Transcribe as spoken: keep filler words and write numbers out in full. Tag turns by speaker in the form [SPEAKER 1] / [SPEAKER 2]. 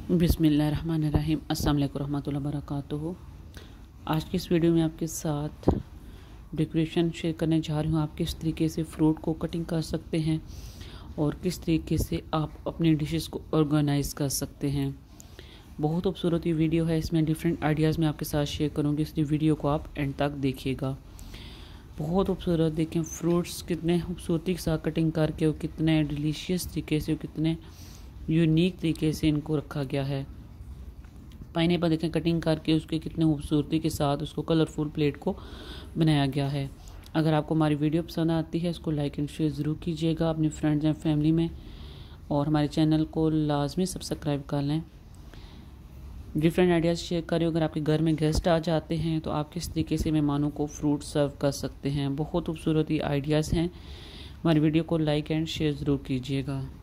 [SPEAKER 1] बिस्मिल्लाहिर्रहमानिर्रहीम। अस्सलाम वालेकुम रहमतुल्लाहि व बरकातुहू। आज की इस वीडियो में आपके साथ डेकोरेशन शेयर करने जा रही हूँ। आप किस तरीके से फ्रूट को कटिंग कर सकते हैं और किस तरीके से आप अपनी डिशेस को ऑर्गेनाइज कर सकते हैं। बहुत खूबसूरत ये वीडियो है। इसमें डिफरेंट आइडियाज़ मैं आपके साथ शेयर करूँगी, इसलिए वीडियो को आप एंड तक देखिएगा। बहुत खूबसूरत देखें फ्रूट्स कितने खूबसूरती के साथ कटिंग करके और कितने डिलीशियस तरीके से और कितने यूनिक तरीके से इनको रखा गया है। पाइनएप्पल देखें कटिंग करके उसके कितने खूबसूरती के साथ उसको कलरफुल प्लेट को बनाया गया है। अगर आपको हमारी वीडियो पसंद आती है इसको लाइक एंड शेयर ज़रूर कीजिएगा अपने फ्रेंड्स एंड फैमिली में, और हमारे चैनल को लाजमी सब्सक्राइब कर लें। डिफरेंट आइडियाज़ शेयर करें। अगर आपके घर में गेस्ट आ जाते हैं तो आप किस तरीके से मेहमानों को फ्रूट सर्व कर सकते हैं। बहुत खूबसूरत आइडियाज़ हैं। हमारी वीडियो को लाइक एंड शेयर ज़रूर कीजिएगा।